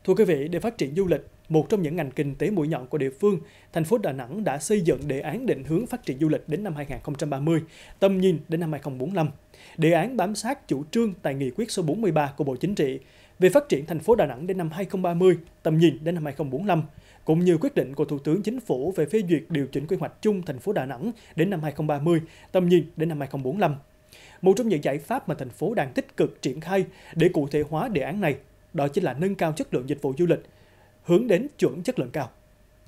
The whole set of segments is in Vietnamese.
Thưa quý vị, để phát triển du lịch, một trong những ngành kinh tế mũi nhọn của địa phương, thành phố Đà Nẵng đã xây dựng đề án định hướng phát triển du lịch đến năm 2030, tầm nhìn đến năm 2045. Đề án bám sát chủ trương tại nghị quyết số 43 của Bộ Chính trị về phát triển thành phố Đà Nẵng đến năm 2030, tầm nhìn đến năm 2045, cũng như quyết định của Thủ tướng Chính phủ về phê duyệt điều chỉnh quy hoạch chung thành phố Đà Nẵng đến năm 2030, tầm nhìn đến năm 2045. Một trong những giải pháp mà thành phố đang tích cực triển khai để cụ thể hóa đề án này, đó chính là nâng cao chất lượng dịch vụ du lịch, hướng đến chuẩn chất lượng cao.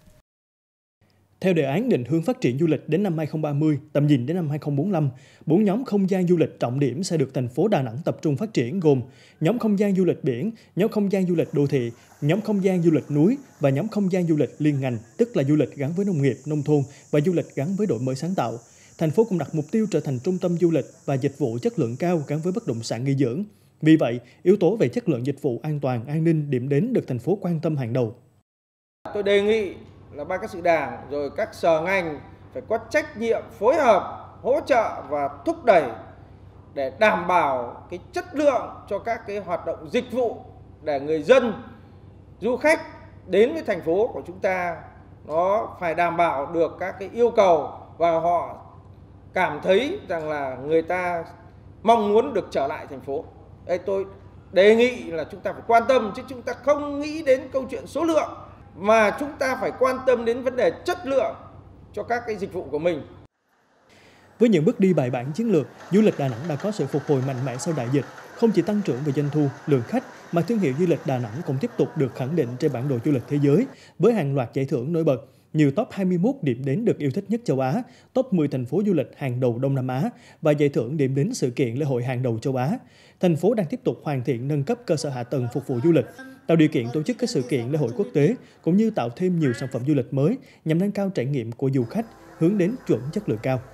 Theo đề án định hướng phát triển du lịch đến năm 2030, tầm nhìn đến năm 2045, 4 nhóm không gian du lịch trọng điểm sẽ được thành phố Đà Nẵng tập trung phát triển gồm nhóm không gian du lịch biển, nhóm không gian du lịch đô thị, nhóm không gian du lịch núi và nhóm không gian du lịch liên ngành, tức là du lịch gắn với nông nghiệp, nông thôn và du lịch gắn với đổi mới sáng tạo. Thành phố cũng đặt mục tiêu trở thành trung tâm du lịch và dịch vụ chất lượng cao gắn với bất động sản nghỉ dưỡng. Vì vậy, yếu tố về chất lượng dịch vụ an toàn, an ninh, điểm đến được thành phố quan tâm hàng đầu. Tôi đề nghị là Ban Cán sự Đảng rồi các sở ngành phải có trách nhiệm phối hợp, hỗ trợ và thúc đẩy để đảm bảo cái chất lượng cho các cái hoạt động dịch vụ để người dân, du khách đến với thành phố của chúng ta nó phải đảm bảo được các cái yêu cầu và họ cảm thấy rằng là người ta mong muốn được trở lại thành phố. Đây tôi đề nghị là chúng ta phải quan tâm, chứ chúng ta không nghĩ đến câu chuyện số lượng mà chúng ta phải quan tâm đến vấn đề chất lượng cho các cái dịch vụ của mình. Với những bước đi bài bản chiến lược, du lịch Đà Nẵng đã có sự phục hồi mạnh mẽ sau đại dịch, không chỉ tăng trưởng về doanh thu, lượng khách mà thương hiệu du lịch Đà Nẵng cũng tiếp tục được khẳng định trên bản đồ du lịch thế giới với hàng loạt giải thưởng nổi bật như top 21 điểm đến được yêu thích nhất châu Á, top 10 thành phố du lịch hàng đầu Đông Nam Á và giải thưởng điểm đến sự kiện lễ hội hàng đầu châu Á. Thành phố đang tiếp tục hoàn thiện nâng cấp cơ sở hạ tầng phục vụ du lịch, tạo điều kiện tổ chức các sự kiện lễ hội quốc tế cũng như tạo thêm nhiều sản phẩm du lịch mới nhằm nâng cao trải nghiệm của du khách, hướng đến chuẩn chất lượng cao.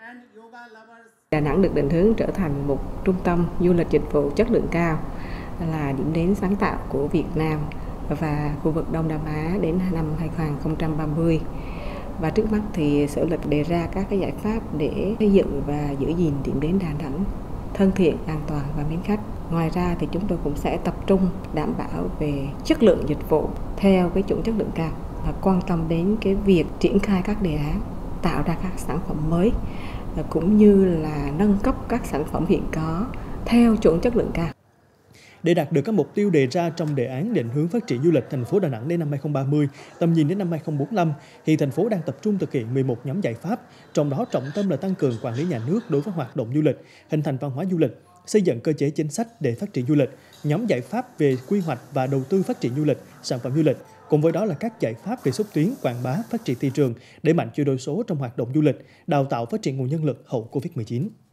Đà Nẵng được định hướng trở thành một trung tâm du lịch dịch vụ chất lượng cao, là điểm đến sáng tạo của Việt Nam và khu vực Đông Nam Á đến năm 2030. Và trước mắt thì Sở Du lịch đề ra các cái giải pháp để xây dựng và giữ gìn điểm đến Đà Nẵng thân thiện, an toàn và mến khách. Ngoài ra thì chúng tôi cũng sẽ tập trung đảm bảo về chất lượng dịch vụ theo cái chuẩn chất lượng cao, và quan tâm đến cái việc triển khai các đề án, tạo ra các sản phẩm mới cũng như là nâng cấp các sản phẩm hiện có theo chuẩn chất lượng cao. Để đạt được các mục tiêu đề ra trong đề án định hướng phát triển du lịch thành phố Đà Nẵng đến năm 2030, tầm nhìn đến năm 2045, hiện thành phố đang tập trung thực hiện 11 nhóm giải pháp, trong đó trọng tâm là tăng cường quản lý nhà nước đối với hoạt động du lịch, hình thành văn hóa du lịch, xây dựng cơ chế chính sách để phát triển du lịch, nhóm giải pháp về quy hoạch và đầu tư phát triển du lịch, sản phẩm du lịch, cùng với đó là các giải pháp về xúc tiến, quảng bá, phát triển thị trường, đẩy mạnh chuyển đổi số trong hoạt động du lịch, đào tạo phát triển nguồn nhân lực hậu Covid-19.